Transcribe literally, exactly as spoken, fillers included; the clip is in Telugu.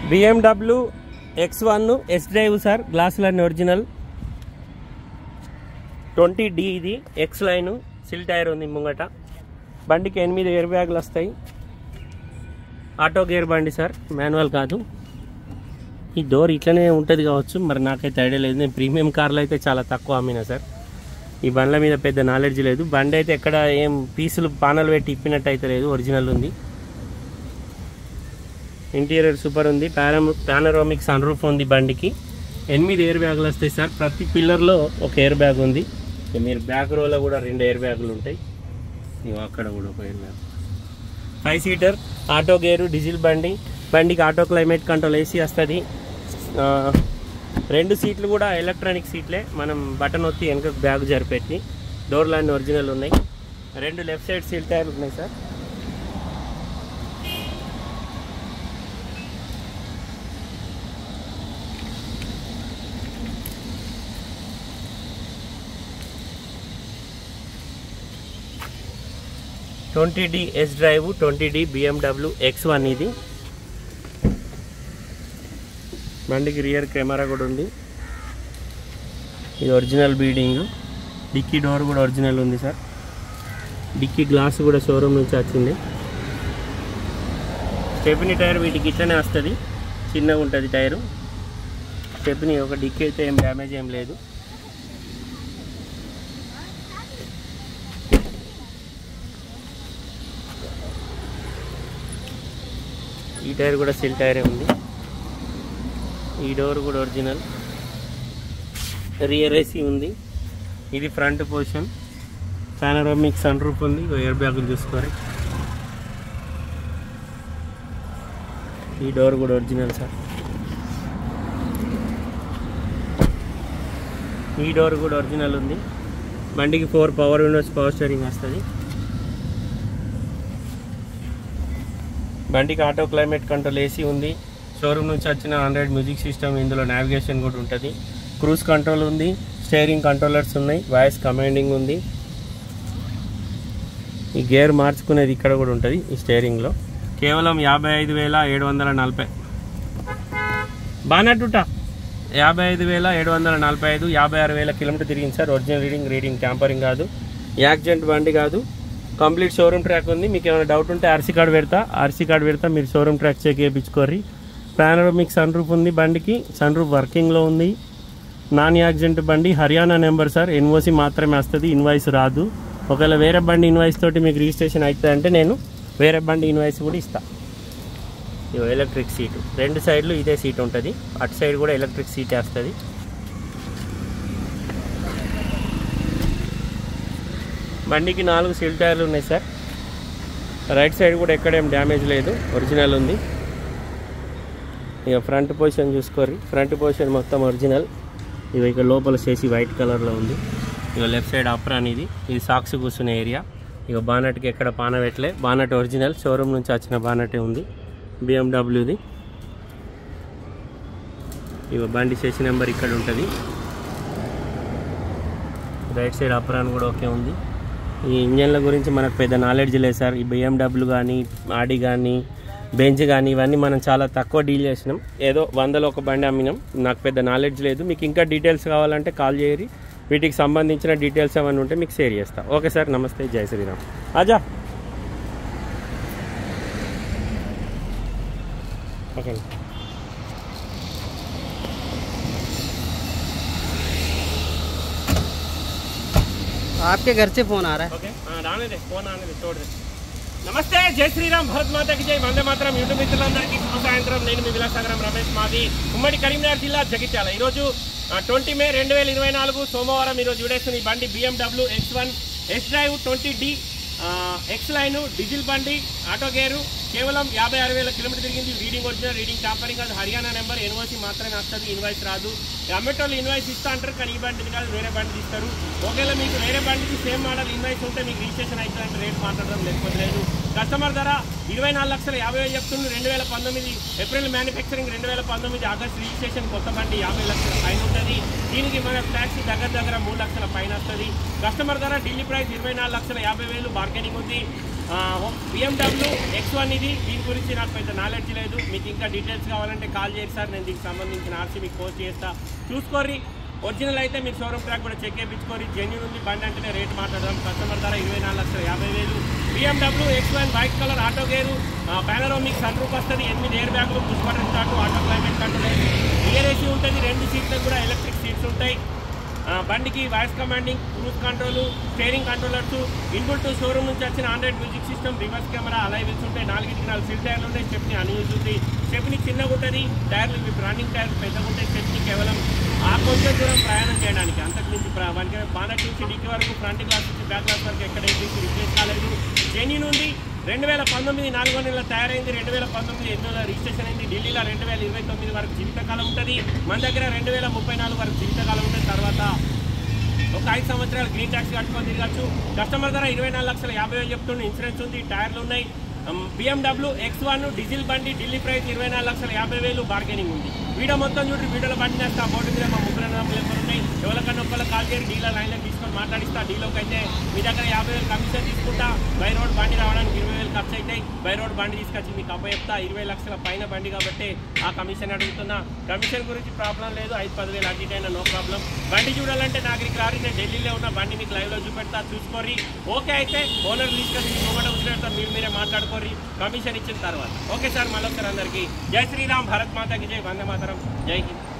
B M W X one S drive sir, గ్లాసులన్నీ ఒరిజినల్. ట్వంటీ డి ఇది, ఎక్స్ లైన్, సిల్ టైర్ ఉంది ముంగట. బండికి ఎనిమిది ఎయిర్ బ్యాగులు వస్తాయి. ఆటో గేర్ బండి సార్, మాన్యువల్ కాదు. ఈ డోర్ ఇట్లనే ఉంటుంది కావచ్చు, మరి నాకైతే ఐడియా లేదు. నేను ప్రీమియం కార్లు అయితే చాలా తక్కువ అమ్మినా సార్, ఈ బండ్ల మీద పెద్ద నాలెడ్జ్ లేదు. బండి అయితే ఎక్కడ ఏం పీసులు పానలు పెట్టి ఇప్పినట్టు అయితే లేదు, ఒరిజినల్ ఉంది. ఇంటీరియర్ సూపర్ ఉంది. పానరో పానరోమిక్ సన్ రూఫ్ ఉంది బండికి. ఎనిమిది ఎయిర్ బ్యాగులు వస్తాయి సార్, ప్రతి పిల్లర్లో ఒక ఎయిర్ బ్యాగ్ ఉంది. మీరు బ్యాక్ రోలో కూడా రెండు ఎయిర్ బ్యాగులు ఉంటాయి, ఇవి అక్కడ కూడా ఒక air bag. Five seater auto gear, diesel బండి. బండికి ఆటో క్లైమేట్ కంట్రోల్ ఏసీ వస్తుంది. రెండు సీట్లు కూడా ఎలక్ట్రానిక్ సీట్లే, మనం బటన్ ఒత్తి వెనక బ్యాగ్ జరిపెట్టి. డోర్లు అన్నీ ఒరిజినల్ ఉన్నాయి. రెండు లెఫ్ట్ సైడ్ సీల్ టైర్లు ఉన్నాయి sir. Twenty D S drive, twenty D B M W X one ఇది. బండికి రియర్ కెమెరా కూడా ఉంది. ఇది ఒరిజినల్ బీడింగ్. డిక్కీ డోర్ కూడా ఒరిజినల్ ఉంది సార్. డిక్కీ గ్లాస్ కూడా షోరూమ్ నుంచి వచ్చింది. స్టెప్నీ టైర్ వీటికి ఇట్లనే వస్తుంది, చిన్నగా ఉంటుంది టైరు. స్టెప్నీ ఒక డిక్కీ అయితే ఏం డ్యామేజ్ ఏం లేదు. ఈ టైర్ కూడా సిల్ టైరే ఉంది. ఈ డోర్ కూడా ఒరిజినల్. రియర్ ఏసీ ఉంది. ఇది front position. Panoramic sunroof ఉంది. ఎయిర్ బ్యాగులు చూసుకోవాలి. ఈ డోర్ కూడా ఒరిజినల్ సార్. ఈ డోర్ కూడా ఒరిజినల్ ఉంది. బండికి four power windows, power steering వస్తుంది. బండికి ఆటో క్లైమేట్ కంట్రోల్ ఏసీ ఉంది. షోరూమ్ నుంచి వచ్చిన ఆండ్రాయిడ్ మ్యూజిక్ సిస్టమ్, ఇందులో నావిగేషన్ కూడా ఉంటుంది. క్రూజ్ కంట్రోల్ ఉంది. స్టీరింగ్ కంట్రోలర్స్ ఉన్నాయి. వాయిస్ కమాండింగ్ ఉంది. ఈ గేర్ మార్చుకునేది ఇక్కడ కూడా ఉంటుంది ఈ స్టీరింగ్లో. కేవలం యాభై ఐదు వేల ఏడు వందల నలభై బానట్టుట యాభై ఐదు వేల ఏడు వందల నలభై ఐదు యాభై ఆరు వేల కిలోమీటర్ తిరిగింది sir. Original reading, reading tampering కాదు, యాక్సిడెంట్ బండి కాదు. కంప్లీట్ షోరూమ్ ట్రాక్ ఉంది. మీకు ఏమైనా డౌట్ ఉంటే ఆర్సీ కార్డు పెడతా ఆర్సీ కార్డు పెడతా మీరు షోరూమ్ ట్రాక్ చెక్ చేయించుకోర్రి. పానరోమిక్ సన్ రూఫ్ ఉంది బండికి. సన్ రూఫ్ వర్కింగ్లో ఉంది. నాన్ యాక్సిడెంట్ బండి. Haryana number sir. ఎన్ఓసి మాత్రమే వస్తుంది, ఇన్వాయిస్ రాదు. ఒకవేళ వేరే బండి ఇన్వాయిస్ తోటి మీకు రిజిస్ట్రేషన్ అవుతుంది అంటే నేను వేరే బండి ఇన్వాయిస్ కూడా ఇస్తాను. ఇవి ఎలక్ట్రిక్ సీటు, రెండు సైడ్లు ఇదే సీట్ ఉంటుంది. అటు సైడ్ కూడా ఎలక్ట్రిక్ సీట్ వస్తుంది. బండికి నాలుగు సీల్ టైర్లు ఉన్నాయి సార్. రైట్ సైడ్ కూడా ఎక్కడేం డ్యామేజ్ లేదు, ఒరిజినల్ ఉంది. ఇక ఫ్రంట్ పొజిషన్ చూసుకోర్రి. ఫ్రంట్ పొజిషన్ మొత్తం ఒరిజినల్. ఇవి ఇక లోపల చేసి వైట్ కలర్లో ఉంది. ఇక లెఫ్ట్ సైడ్ అప్రాన్ ఇది. ఇది సాక్స్ కూర్చునే ఏరియా. ఇక బానట్కి ఎక్కడ పాన పెట్టలే. బానట్ ఒరిజినల్, షోరూమ్ నుంచి వచ్చిన బానటే ఉంది B M Wది. ఇక బండి చేసి నెంబర్ ఇక్కడ ఉంటుంది. రైట్ సైడ్ అప్రాన్ కూడా ఓకే ఉంది. ఈ ఇంజన్ల గురించి మనకు పెద్ద నాలెడ్జ్ లేదు సార్. ఈ B M W కానీ, ఆడి కానీ, బెంజ్ కానీ ఇవన్నీ మనం చాలా తక్కువ డీల్ చేసినాం. ఏదో వందలో ఒక బండి అమ్మినాం. నాకు పెద్ద నాలెడ్జ్ లేదు. మీకు ఇంకా డీటెయిల్స్ కావాలంటే కాల్ చేయరి. వీటికి సంబంధించిన డీటెయిల్స్ ఏమైనా ఉంటే మీకు షేర్ చేస్తా. ఓకే సార్, నమస్తే, జై శ్రీరామ్. ఆజా ఓకే. आपके घर से फोन आ रहा है. ओके, हाँ, आने दे, फोन आने दे, छोड़ दे. నమస్తే, జై శ్రీరామ్, భారత్ మాతాకి జై, వందే మాతరం. యూట్యూబ్ మిత్రులందరికీ శుభ సాయంత్రం. నేను మీ విలాసాగరం రమేష్. మాది ఉమ్మడి కరీంనగర్ జిల్లా, జగిత్యాల. ఈరోజు ట్వంటీ మే రెండు వేల ఇరవై నాలుగు సోమవారం. ఈరోజు విడేస్తున్న ఈ బండి B M W X one S drive, twenty D X line, diesel బండి, ఆటో గేరు. కేవలం యాభై ఆరు వేల కిలోమీటర్ తిరిగింది. రీడింగ్ ఒరిజినల్, రీడింగ్ ట్యాంపరింగ్ కాదు. హర్యానా నెంబర్, ఎన్ఓసి మాత్రమే వస్తుంది, ఇన్వాయిస్ రాదు. అమ్మేటోళ్ళు ఇన్వాయిస్ ఇస్తా అంటారు, కానీ ఈ బండిది కాదు, వేరే బండి ఇస్తారు. ఒకవేళ మీకు వేరే బండికి సేమ్ మోడల్ ఇన్వాయిస్ ఉంటే మీకు రిజిస్ట్రేషన్ అవుతుందంటే రేట్ మాట్లాడడం, లేకపోతే లేదు. కస్టమర్ ధర ఇరవై నాలుగు లక్షల యాభై వేలు చెప్తుంది. రెండు వేల పంతొమ్మిది ఏప్రిల్ మ్యానుఫ్యాక్చరింగ్, రెండు వేల పంతొమ్మిది ఆగస్ట్ రిజిస్ట్రేషన్. కొత్త బండి యాభై లక్షల పైన ఉంటుంది. దీనికి మన ట్యాక్సీ దగ్గర దగ్గర మూడు లక్షల పైన వస్తుంది. కస్టమర్ ధర ఢిల్లీ ప్రైస్ ఇరవై నాలుగు లక్షల యాభై వేలు బార్గెనింగ్ ఉంది. బిఎండబ్ల్యూ ఎక్స్ వన్ ఇది, దీని గురించి నాకు పెద్ద నాలెడ్జ్ లేదు. మీకు ఇంకా డీటెయిల్స్ కావాలంటే కాల్ చేయండి సార్, నేను దీనికి సంబంధించిన ఆర్సీ మీకు పోస్ట్ చేస్తా, చూసుకోర్రి. ఒరిజినల్ అయితే మీరు షోరూమ్ ట్రాక్ కూడా చెక్ చేయించుకోరి. జెన్యూన్ ఉంది బండి అంటేనే రేట్ మాట్లాడదాం. కస్టమర్ ధర ఇరవై నాలుగు లక్షల యాభై వేలు. BMW X one white colour auto gear, panoramic sunroof వస్తుంది, ఎనిమిది ఎయిర్ బ్యాగులు, push button start, auto climate control, rear AC ఉంటుంది, రెండు సీట్లకు కూడా ఎలక్ట్రిక్ సీట్స్ ఉంటాయి. బండికి voice commanding, cruise control, steering controllers, inbuilt showroom నుంచి వచ్చిన Android music system, reverse camera, alloy wheels ఉంటాయి, నాలుగింటికి నాలుగు సీట్ టైర్లు ఉంటాయి, స్టెప్ని అన్యూజ్ ఉంది. స్టెప్ని చిన్నగా ఉంటుంది, టైర్లు ఇవి రన్నింగ్ టైర్లు పెద్దగా ఉంటాయి. స్టెప్ని కేవలం ఆ కొంచెం దూరం ప్రయాణం చేయడానికి, అంతకుమించి మనకి బానట్ నుంచి డిక్కీ వరకు, ఫ్రంట్ గ్లాస్ నుంచి బ్యాక్ గ్లాస్ వరకు ఎక్కడ ఏసీ రిప్లేస్ కాలేదు. జెన్యూన్ ఉంది. రెండు వేల పంతొమ్మిది నాలుగో నెలల తయారైంది, రెండు వేల పంతొమ్మిది ఎనిమిది నెలల రిజిస్ట్రేషన్ అయింది. ఢిల్లీలో రెండు వేల ఇరవై తొమ్మిది వరకు జీవితకాలం ఉంటుంది. మన దగ్గర రెండు వేల ముప్పై నాలుగు వరకు జీవితకాలం ఉంటుంది. తర్వాత ఒక ఐదు సంవత్సరాలు గ్రీన్ ట్యాక్స్ కట్టుకొని తిరగచ్చు. కస్టమర్ ధర ఇరవై నాలుగు లక్షల యాభై వేలు చెప్తుండే, ఇన్సూరెన్స్ ఉంది, టైర్లు ఉన్నాయి. బిఎండబ్ల్యూ ఎక్స్ వన్ డీజిల్ బండి, ఢిల్లీ ప్రైస్ ఇరవై నాలుగు లక్షల యాభై వేలు, బార్గెనింగ్ ఉంది. వీడియో మొత్తం చూడండి, వీడియోలో బండి చేస్తా, బోర్డు మీద మా ముగ్గురు నెంబర్లు ఎవరు ఉన్నాయి, ఎవరికన్నా ఒక్కళ్ళు కాల్ చేసి డీలర్ లైన్లో తీసుకొని మాట్లాడిస్తా. డీలోకి అయితే మీ దగ్గర యాభై వేలు కమిషన్ తీసుకుంటా. బై రోడ్ బండి రావడానికి ఇరవై వేలు ఖర్చు అవుతాయి. బై రోడ్ బండి తీసుకొచ్చి మీకు అప్ప చెప్తా. ఇరవై లక్షల పైన బండి కాబట్టి ఆ కమిషన్ అడుగుతున్నా. కమిషన్ గురించి ప్రాబ్లం లేదు, ఐదు పదివేలు అటు ఇటు అయినా నో ప్రాబ్లం. బండి చూడాలంటే నాగరికి రారి, నేను ఢిల్లీలో ఉన్న బండి మీకు లైవ్లో చూపెడతా, చూసుకోరి. ఓకే అయితే ఓనర్ తీసుకొని మీకు ఒకటి వచ్చినట్టు మీరు మీరే మాట్లాడుకోరి కమిషన్ ఇచ్చిన తర్వాత. ఓకే సార్, మళ్ళొకసారి అందరికీ జై శ్రీరామ్, భారత్ మాతాకి జై, వందే మాతరం, జై హింద్.